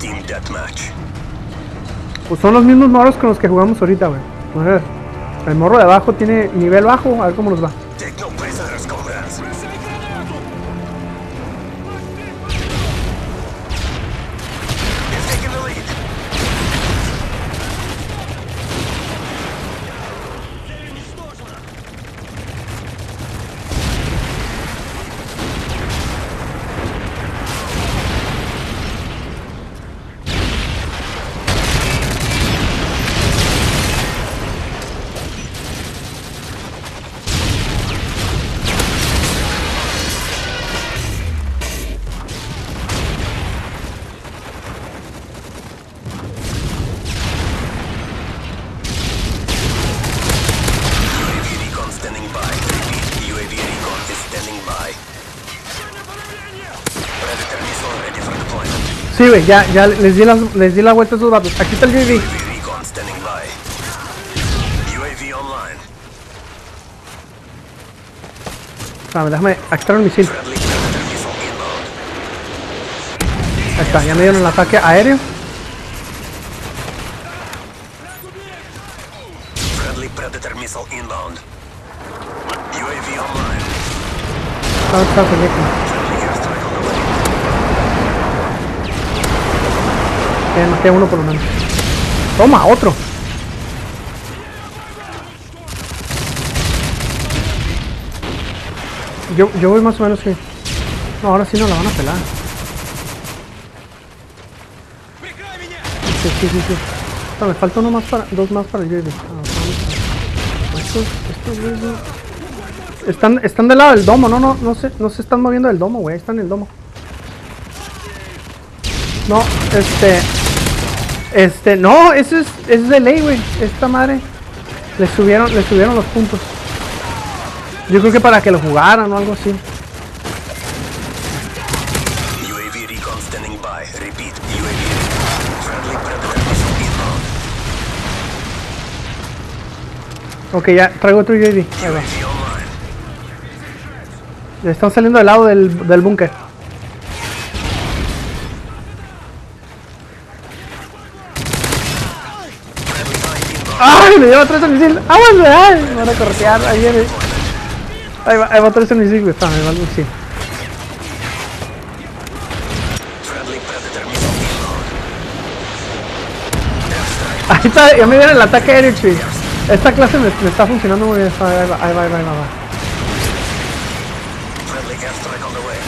Team Deathmatch. Pues son los mismos morros con los que jugamos ahorita, güey. A ver, el morro de abajo tiene nivel bajo, a ver cómo nos va. Take no prisoners, comrades. They've taken the lead. Sí, güey, ya les di la vuelta a esos vatos. Aquí está el UAV. Recon standing by. UAV online. Espérame, déjame extraer el misil. Friendly Predator missile inbound. Ahí está, ya me dieron el ataque aéreo. Friendly Predator missile inbound. UAV online. ¿Dónde está el proyecto? Friendly airstrike on the way. Maté a uno por lo menos. Toma, otro. Yo voy más o menos que... No, ahora sí no la van a pelar. Sí. No, me falta uno más para... Dos más para el UAV. Estos están del lado del domo, no se están moviendo del domo, güey. Están en el domo. No, no, eso es de ley, güey. Esta madre le subieron los puntos. Yo creo que para que lo jugaran o algo así. UAV recon standing by. Repeat. UAV recon. Friendly Predator missile inbound. Ok, ya traigo otro UAV. Ahí va. UAV online. Le están saliendo del lado del búnker. ¡Ay! Me lleva atrás el misil. ¡Aguante! ¡Ay! Me van a corretear. Ahí viene. Ahí va atrás el misil, güey. Me va el misil. Friendly Predator missile inbound. Ahí está, ya me viene el ataque aéreo, chico. Esta clase me está funcionando muy bien. Ahí va. Friendly airstrike on the way.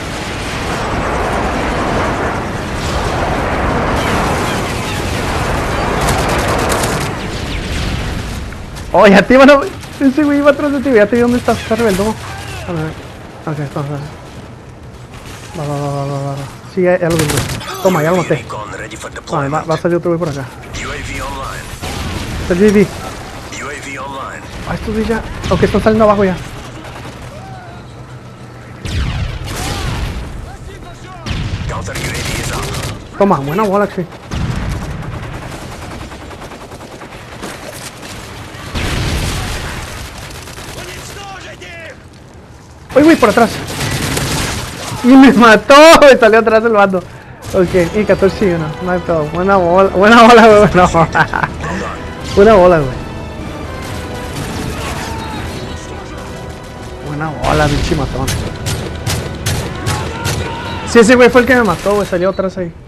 Oh, ya te iban a... Ese güey iba atrás de ti, ya te vi dónde estás, está arriba del domo. A ver. Ok, vamos a ver. Va. Sí, ya lo vi, güey. Toma, ya lo maté. Recon ready for Vale, deployment. va a salir otro güey por acá. UAV online. Está el UAV. UAV online. Ah, estos güeyes ya... Ok, están saliendo abajo ya. Counter UAV is up. Toma, buena bola, che. ¡Uy, güey, por atrás! ¡Y me mató! Me salió atrás del bando. Ok, y 14 y 1. No hay todo. Buena bola, güey. Buena bola, güey. Buena bola, pinche matón. Sí, ese güey fue el que me mató, güey. Salió atrás ahí.